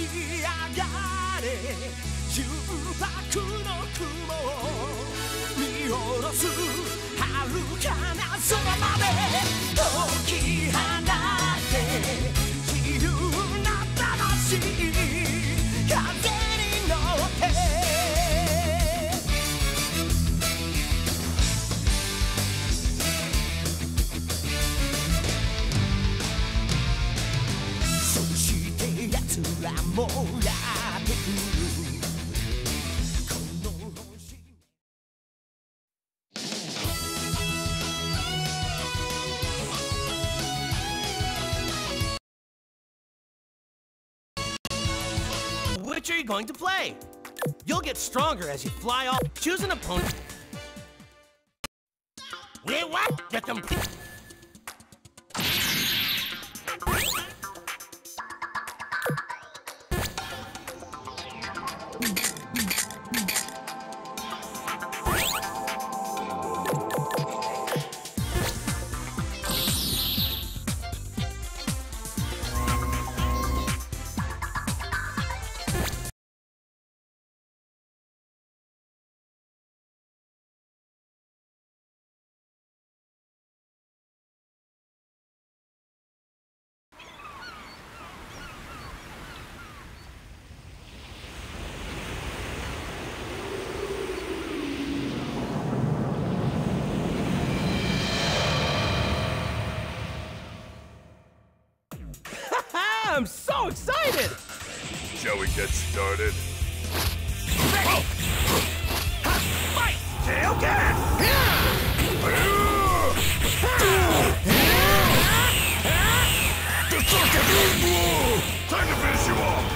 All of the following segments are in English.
上がれ重薄の雲を見下ろす遥かな空まで解き放って自由な魂風に乗ってそして奴らもやってくるこの星Which are you going to play? You'll get stronger as you fly off. Choose an opponent. We what? Get them. I'm so excited! Shall we get started? Ready! Fight! Tail cannon! Time to finish you off!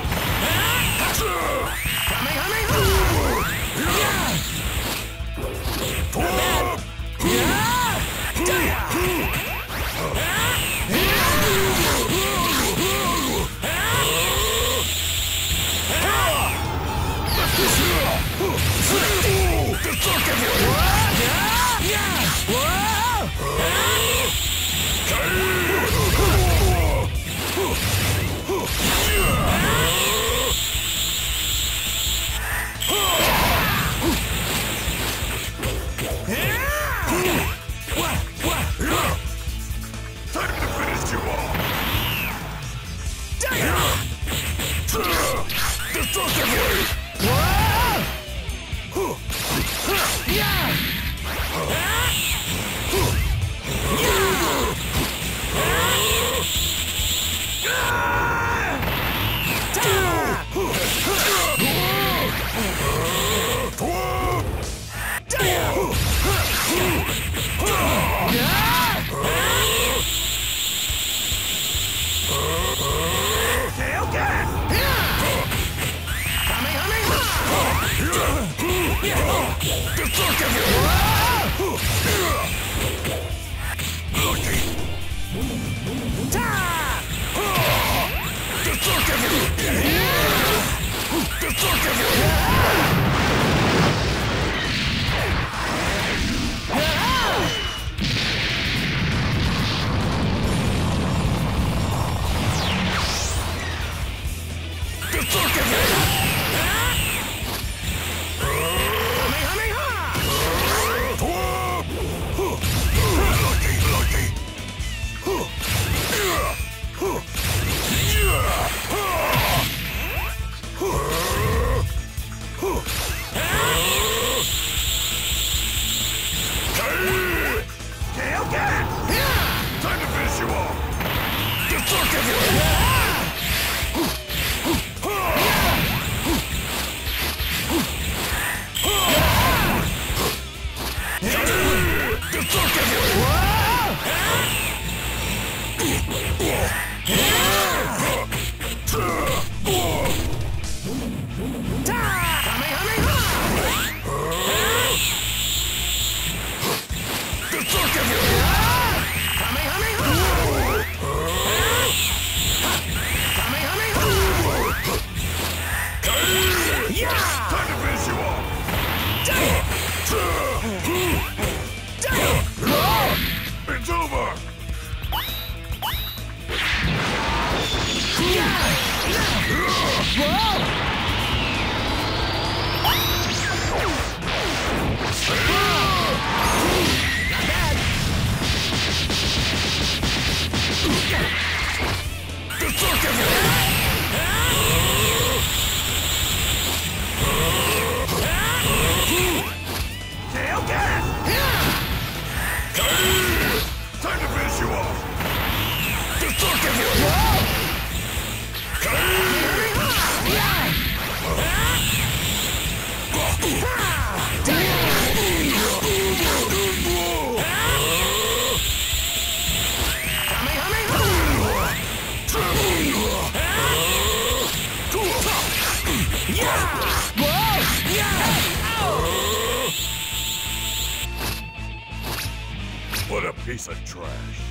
piece of trash.